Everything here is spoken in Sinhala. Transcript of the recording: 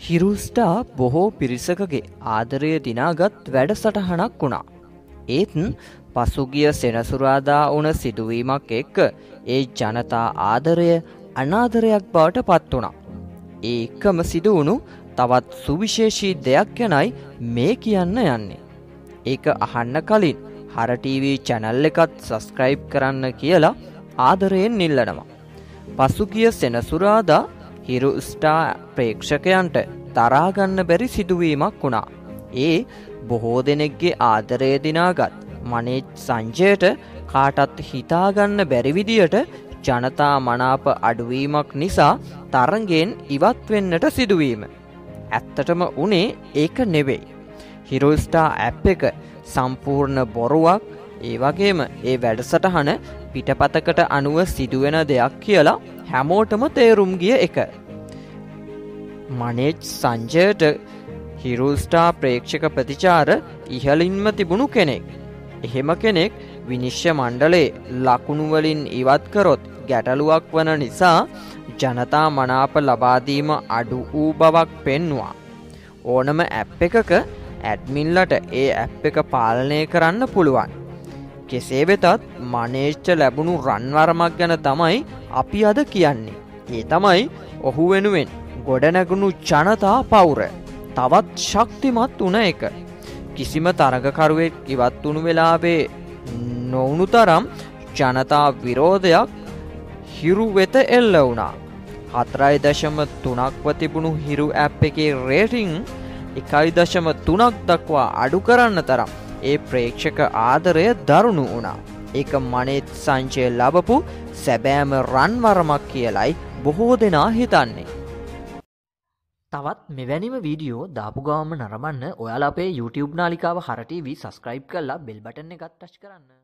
හිරුස්ටා බොහෝ පිරිසකගේ ආදරය දිනාගත් වැඩසටහනක් වුණා. ඒත් පසුගිය සෙනසුරාදා වුණ සිදුවීමක් එක්ක ඒ ජනතා ආදරය අනාදරයක් බවට පත් වුණා. ඒ එක්කම සිදුවුණු තවත් සුවිශේෂී දෙයක් ගැනයි මේ කියන්න යන්නේ. ඒක අහන්න කලින් හර ටීවී channel එකත් subscribe කරන්න කියලා ආදරයෙන් ඉල්ලනවා. පසුගිය සෙනසුරාදා හිරු ස්ටාර් ප්‍රේක්ෂකයන්ට තරහා ගන්න බැරි සිදුවීමක් වුණා. ඒ බොහෝ දෙනෙක්ගේ ආදරය දිනාගත් මනේජ් සංජයට කාටත් හිතා ගන්න බැරි විදියට ජනතා මනාප අඩුවීමක් නිසා තරඟෙන් ඉවත් වෙන්නට සිදුවීම. ඇත්තටම උනේ ඒක නෙවෙයි. හිරු ස්ටාර් ඇප් එක සම්පූර්ණ බොරුවක්. ඒ වගේම ඒ වැඩසටහන පිටපතකට අනුව සිදුවෙන දෙයක් කියලා හැමෝටම තේරුම් ගිය එක. මනේජ් සංජයට හිරු ස්ටාර් ප්‍රේක්ෂක ප්‍රතිචාර ඉහළින්ම තිබුණු කෙනෙක්. එහෙම කෙනෙක් විනිශ්චය මණ්ඩලයේ ලකුණු වලින් ඉවත් කරොත් ගැටලුවක් වන නිසා ජනතා මනාප ලබා දීම අඩු වූ බවක් පෙන්වුවා. ඕනම ඇප් එකක ඇඩ්මින්ලට ඒ ඇප් එක පාලනය කරන්න පුළුවන්. කෙසේ වෙතත් මනේජ්ට ලැබුණු රන්වරමක් ගැන තමයි අපි අද කියන්නේ. ඒ තමයි ඔහු වෙනුවෙන් ගොඩනැගුණු ජනතා පවුර තවත් ශක්තිමත් වුණ එක. කිසිම තරගකරුවෙක් ඉවත් වුණු වෙලාවේ නොවුණු තරම් ජනතා විරෝධයක් හිරු වෙත එල්ල වුණා. 4.3ක්ව තිබුණු හිරු ඇප් එකේ රේටිං 1.3ක් දක්වා අඩු කරන්න තරම් ඒ ප්‍රේක්ෂක ආදරය දරුණු වුණා. ඒක මනේජ් සංජය ලබපු සැබෑම රන්වරමක් කියලයි බොහෝ දෙනා හිතන්නේ. තවත් මෙවැනිම වීඩියෝ දාපු ගාම නරඹන්න ඔයාලා අපේ YouTube නාලිකාව හර TV subscribe කරලා bell button එකත් touch කරන්න.